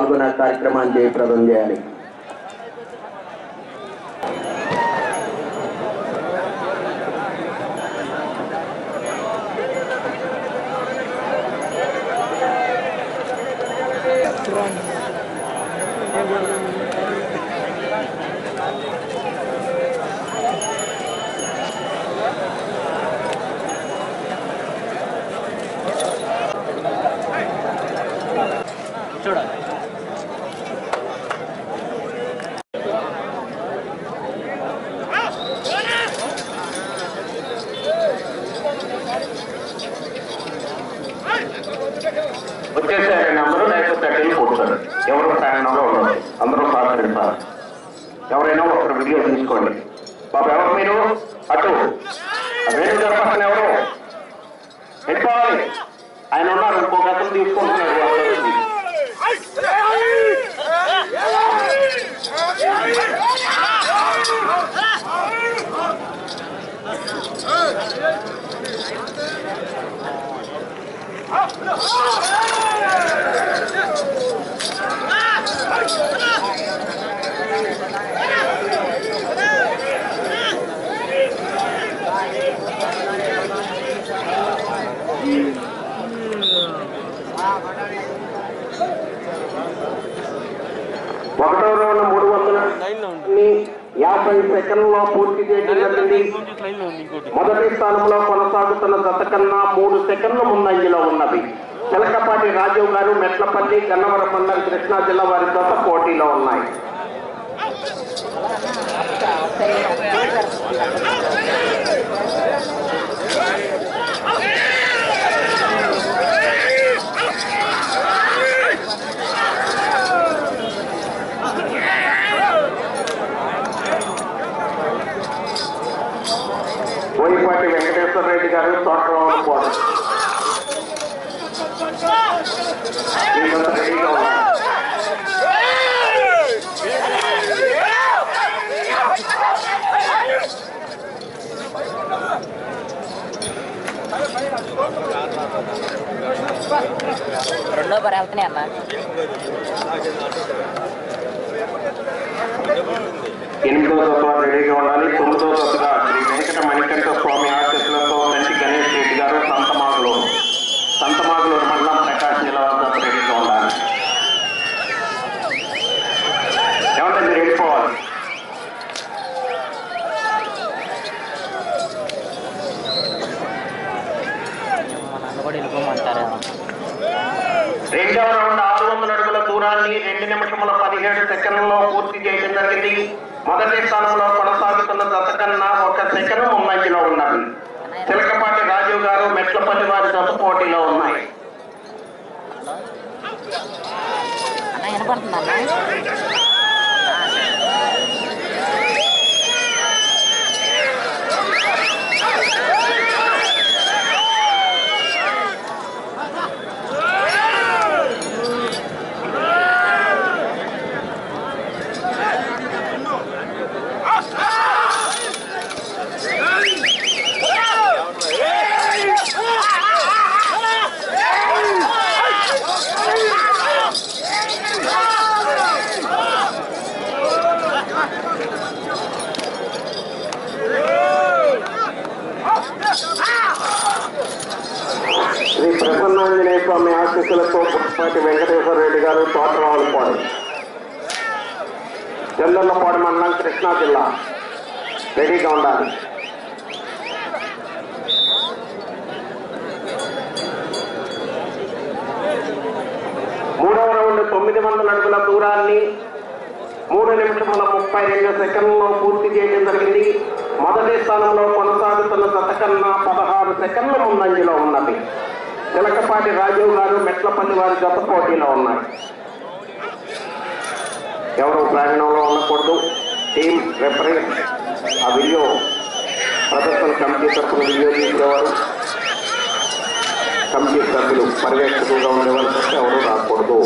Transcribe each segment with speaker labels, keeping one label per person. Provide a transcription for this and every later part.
Speaker 1: పాల్గొన్న కార్యక్రమాన్ని జయప్రదం చేయాలి. వచ్చేసారండి అందరూ, లేకపోతే అటెండ్ కూర్చోండి. ఎవరు ప్రయాణంలో ఉండదు, అందరూ సహకరిస్తారు. ఎవరైనా ఒకరు వీడియో తీసుకోండి. బాబు ఎవరు మీరు? అటు వేణు గారి పక్కన ఎవరు వెళ్ళిపోవాలి. ఆయన ఉన్నారు, ఇంకొక అతను తీసుకుంటున్నారు. ఒకటో రౌండ్ 350 సెకండ్లో పూర్తి చేయగలిగింది. మొదటి స్థానంలో కొనసాగుతున్న జత కన్నా 3 సెకండ్ల ముందంజలో ఉన్నది. చిలకపాటి రాజీవ్ గారు, మెట్లపల్లి, గన్నవరం మండలం, కృష్ణా జిల్లా వారి జత పోటీలో ఉన్నాయి. బోయిపాటి వెంకటేశ్వర రెడ్డి గారు, తోటరావుల పోటీ రెడీగా ఉన్నారు.
Speaker 2: రెండో పరి వెళ్తున్నాయి అన్న.
Speaker 1: 8వ జత రెడీగా ఉండాలి. 9వ జతగా శ్రీ వెంకట మణికంఠ స్వామి ఆశీస్సులతో కంటి గణేష్ రెడ్డి గారు, సంతమాగులూరు మండలం, ప్రకాశం జిల్లా జత రెడీగా ఉండాలి. ఏమంటే మీరు వెళ్ళిపోవాలి. రెండవ రౌండ్ 600 అడుగుల దూరాన్ని 2 నిమిషముల 17 సెకండ్లలో పూర్తి చేయడం జరిగింది. మొదటి స్థానంలో కొనసాగుతున్న జత కన్నా 1 సెకండ్ ముందంజలో ఉన్నది. చిలకపాటి రాజీవ్ గారు, మెట్లపల్లి వారి జత పోటీలో ఉన్నాయి. శ్రీ ప్రసన్నాంజనేయ స్వామి ఆశీస్సులతో పుట్టపాటి వెంకటేశ్వర రెడ్డి గారు, తోటరావులపాడు, చందర్లపాడు మండలం, కృష్ణా జిల్లా రెడీగా ఉండాలి. మూడవ రౌండ్ 900 అడుగుల దూరాన్ని 3 నిమిషముల 32 సెకండ్లలో పూర్తి చేయడం జరిగింది. మొదటి స్థానంలో కొనసాగుతున్న జత కన్నా 16 సెకండ్ల ముందంజలో ఉన్నది. చిలకపాటి రాజీవ్ గారు, మెట్లపల్లి వారి జత పోటీలో ఉన్నాయి. ఎవరు ప్రయాణంలో ఉండకూడదు. టీం రెఫరీ ఆ వీడియో ప్రదర్శన కమిటీ తరఫున వీడియో తీసేవారు, కమిటీ సభ్యులు పర్యవేక్షకులుగా ఉండేవారు తప్ప ఎవరు రాకూడదు.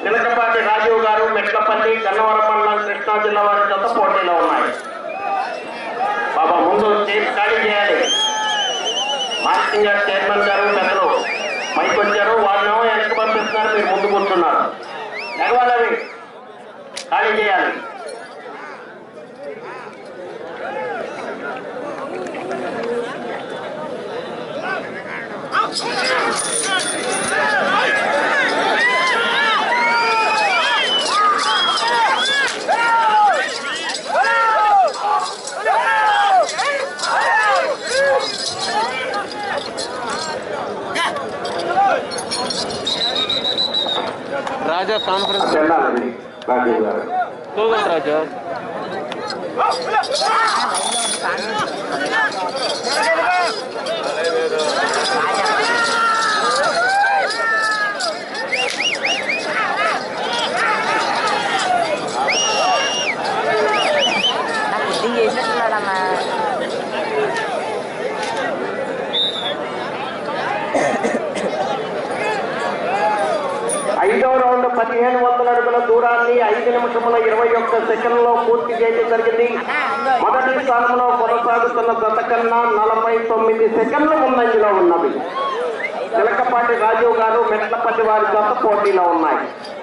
Speaker 1: చిలకపాటి రాజీవ్ గారు మెట్లపల్లి గన్నవరం మండలం కృష్ణా జిల్లా వారి జత పోటీలో ఉన్నాయి. బాబా ముందు సీట్ ఖాళీ చేయాలి. మార్కెటింగ్ యార్డ్ చైర్మన్ గారు పెద్దలు పైకి వచ్చారు, వాళ్ళేమో వెనక్కి పంపిస్తున్నారు, మీరు ముందు కూర్చున్నారు. ఎగవాలవి ఖాళీ చేయాలి.
Speaker 3: రాజా కాన్ఫరెన్స్
Speaker 1: వెళ్ళాలండి రాజీవ్ గారు.
Speaker 3: రాజా
Speaker 2: చేసినట్టున్నాడమ్మా.
Speaker 1: 5వ రౌండ్ 1500 అడుగుల దూరాన్ని 5 నిమిషముల 21 సెకండ్లో పూర్తి చేయడం జరిగింది. మొదటి స్థానంలో కొనసాగుతున్న జత కన్నా 49 సెకండ్ల ముందంజలో ఉన్నవి. చిలకపాటి రాజీవ్ గారు మెట్లపల్లి వారి జత పోటీలో ఉన్నాయి.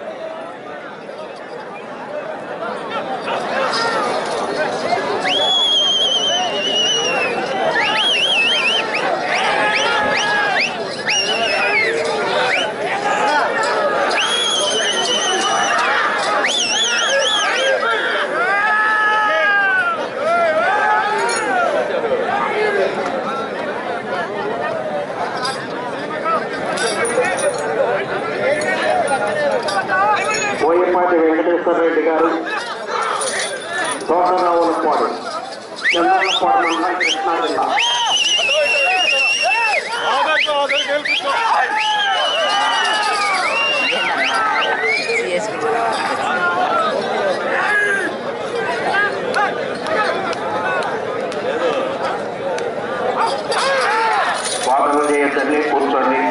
Speaker 1: బోయపాటి వెంకటేశ్వర రెడ్డి గారు, తోటరావులపాడు, చంద్రపాడు మండలం కృష్ణా జిల్లా. వాదన చేయొద్దండి, కూర్చోండి.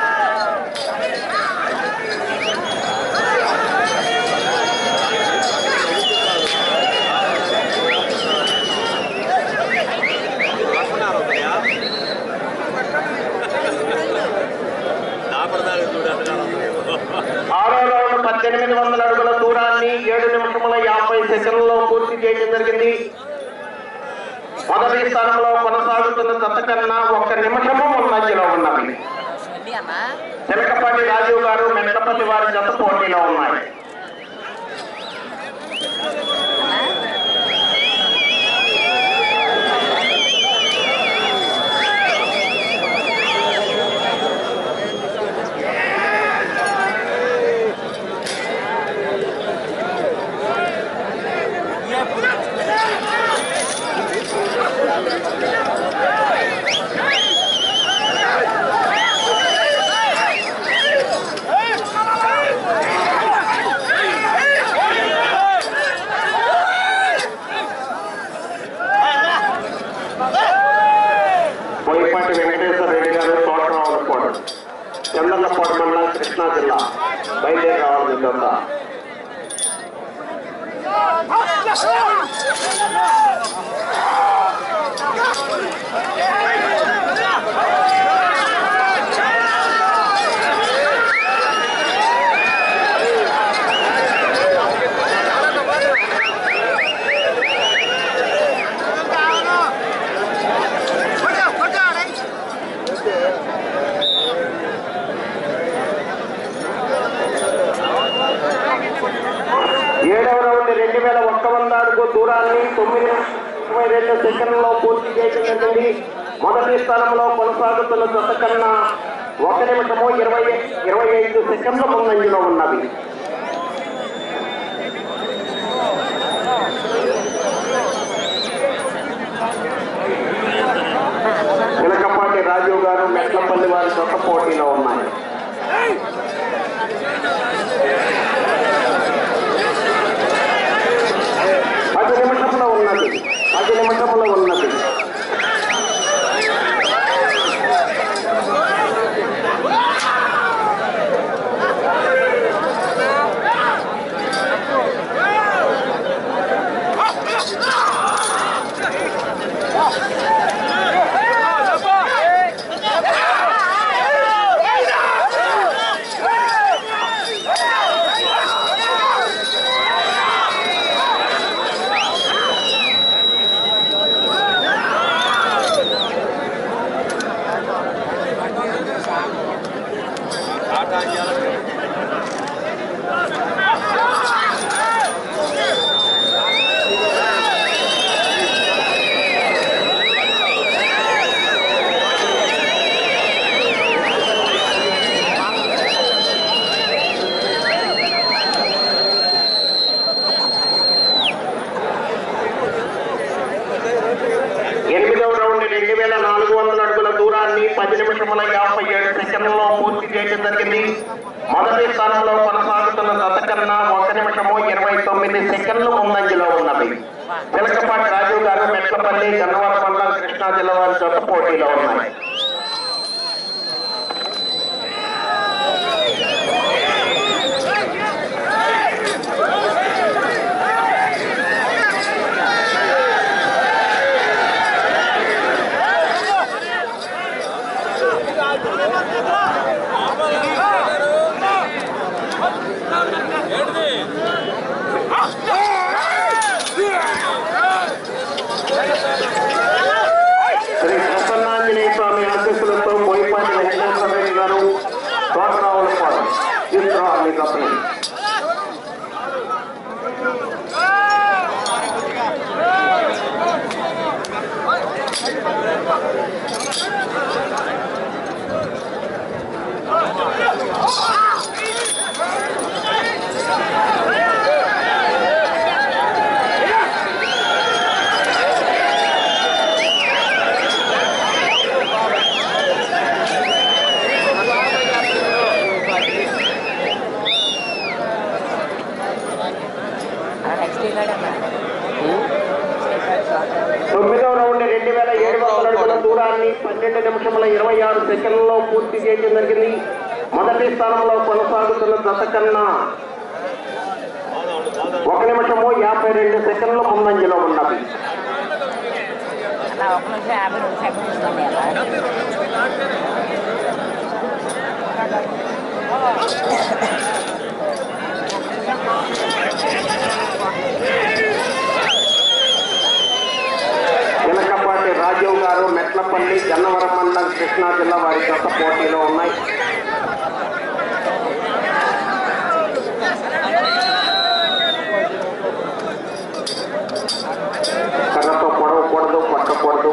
Speaker 1: ఆరో రౌండ్ 1800 అడుగుల దూరాన్ని 7 నిమిషముల 50 సెకండ్లలో పూర్తి చేయడం జరిగింది. మొదటి స్థానంలో కొనసాగుతున్న జత కన్నా 1 నిమిషము ముందంజలో ఉన్నవి. చిలకపాటి రాజీవ్ గారు మెట్లపల్లి వారి జత పోటీలో ఉన్నాయి. బోయపాటి వెంకటేశ్వర రెడ్డి గారు, తోటరావులపాడు, చంద్రపాడు మండలం కృష్ణా జిల్లా. బయలుదేరి రావాలి మీకంతా. ఏడవ రౌండ్ 2100 అడుగు దూరాన్ని 9:22 సెకండ్లలో పూర్తి చేయడం జరిగింది. మొదటి స్థానంలో కొనసాగుతున్న జత కన్నా 1 నిమిషము 25 సెకండ్ల ముందంజలో ఉన్నవి. చిలకపాటి రాజీవ్ గారు మెట్లపల్లి వారి జత పోటీలో ఉన్నాయి. 10 నిమిషంలో ఉన్నది. నిమిషముల 57 సెకండ్లలో పూర్తి చేయడం జరిగింది. మొదటి స్థానంలో కొనసాగుతున్న జత కన్నా 1 నిమిషము 29 సెకండ్లు ముందంజలో ఉన్నవి. చిలకపాటి రాజు గారు, మెట్లపల్లి, గన్నవరం మండలం, కృష్ణా జిల్లా వారి జత పోటీలో ఉన్నాయి. శ్రీ ప్రసన్నాంజనేయ స్వామి ఆశీస్సులతో బోయపాటి వెంకటేశ్వర రెడ్డి గారు, తోటరావులపాడు తీసుకురావాలి మీ తప్పని. తొమ్మిదవ రౌండ్ 2700 అడుగుల దూరాన్ని 12 నిమిషముల 26 సెకండ్లలో పూర్తి చేయడం జరిగింది. మొదటి స్థానంలో కొనసాగుతున్న జత కన్నా 1 నిమిషము 52 సెకండ్ల ముందంజలో ఉన్నది. చిలకపాటి రాజు గారు, మెట్లపల్లి, గన్నవరం మండలం, కృష్ణా జిల్లా వారి జత పోటీలో ఉన్నాయి. కర్రతో పొడవకూడదు, పట్టకూడదు.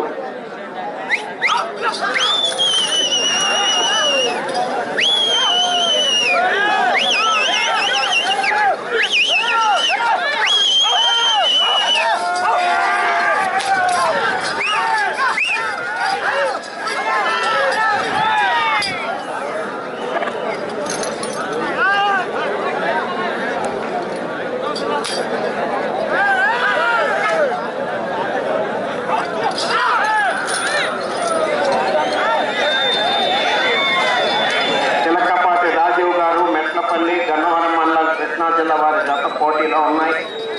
Speaker 1: చిలకపాటి రాజు గారు, మెట్లపల్లి, గన్నవరం మండలం, కృష్ణా జిల్లా వారి జత పోటీలో ఉన్నాయి.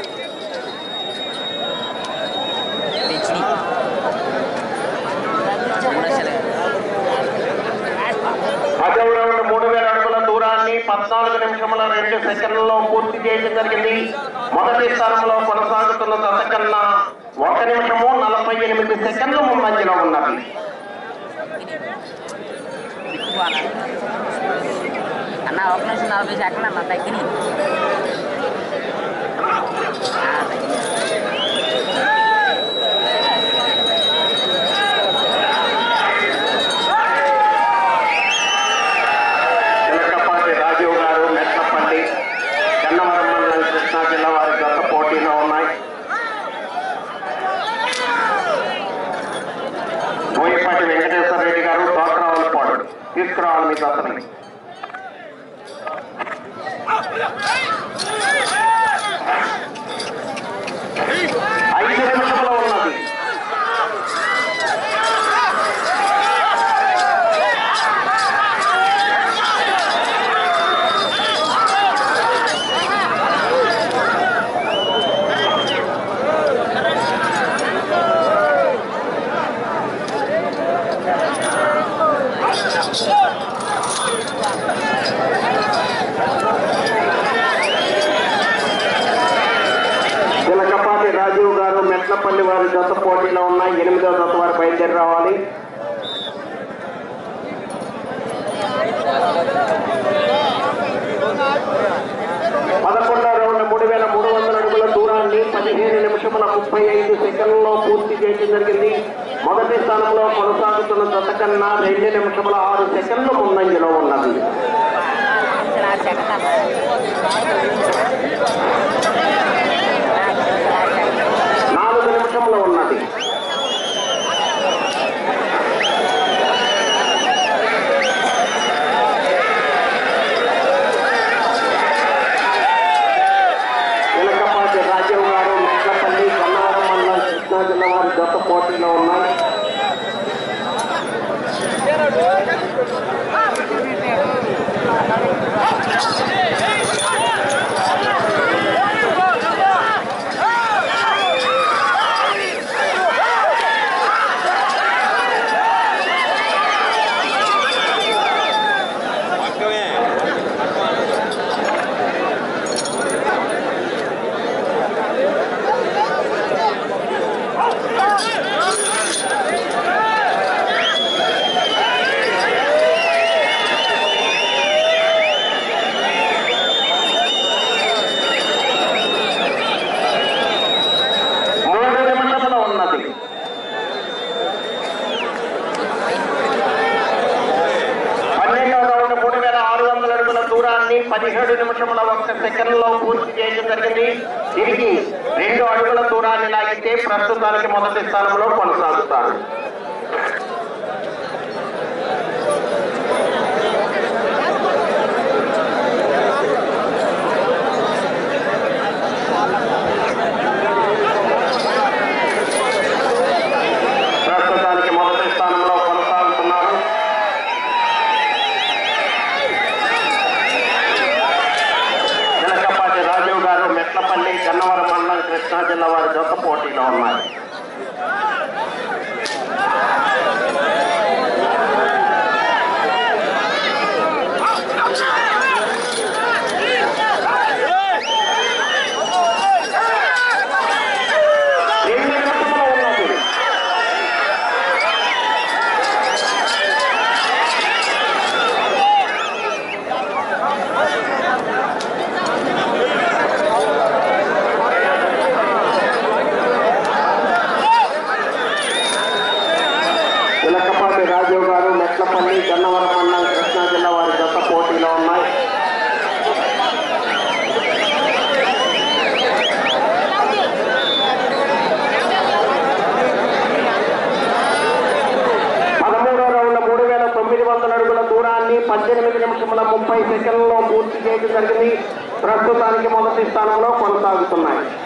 Speaker 1: పదవ రౌండ్ 3000 అడుగుల దూరాన్ని 14 నిమిషముల 2 సెకండ్లలో పూర్తి చేయడం జరిగింది. మొదటి స్థానంలో కొనసాగుతున్న జత కన్నా 1 నిమిషము 48 సెకండ్లు ముందంజలో ఉన్నది.
Speaker 2: అన్న 1 నిమిషం 40 సెకండ్లు అన్న తగ్గినాయి.
Speaker 1: చిలకపాటి రాజు గారు, మెట్లపల్లి, గన్నవరం మండలం, కృష్ణా జిల్లా వారి జత పోటీలో ఉన్నాయి. బోయపాటి వెంకటేశ్వర రెడ్డి గారు, తోటరావులపాడు తీసుకురావాలి మీ జతని. 5 నిమిషంలో ఉన్నది. చిలకపాటి రాజు గారు, మెట్లపల్లి వారి జత పోటీలో ఉన్నాయి. 8వ జత వారు బయలుదేరి రావాలి. రౌండ్ 3300 అడుగుల దూరాన్ని 15 నిమిషముల 35 సెకండ్లలో పూర్తి చేయడం జరిగింది. మొదటి స్థానంలో కొనసాగుతున్న జత కన్నా 2 నిమిషముల 6 సెకండ్లు ముందంజలో ఉన్నది. 4 నిమిషంలో ఉన్నది. కృష్ణా జిల్లా వారి జత పోటీలో ఉన్నాయి. దూరాన్ని 17 నిమిషముల 1 సెకండ్లో పూర్తి చేయడం జరిగింది. తిరిగి 2 అడుగుల దూరాన్ని లాగితే ప్రస్తుతానికి మొదటి స్థానంలో కొనసాగుతారు. ప్రస్తుతానికి మొదటి స్థానంలో కొనసాగుతున్నారు. రాజీవ్ గారు మెట్లపల్లి గన్నవరం మండలం కృష్ణా జిల్లా వారి జత పోటీలో ఉన్నాయి. రాజీవ్ గారు మెట్లపల్లి గన్నవరం మండలం కృష్ణా జిల్లా వారి జత పోటీలో ఉన్నాయి. పదమూడవ రౌండ్ 3900 అడుగుల దూరాన్ని 18 నిమిషముల 30 సెకండ్లలో పూర్తి చేయడం జరిగింది. ప్రస్తుతానికి మొదటి స్థానంలో కొనసాగుతున్నాయి.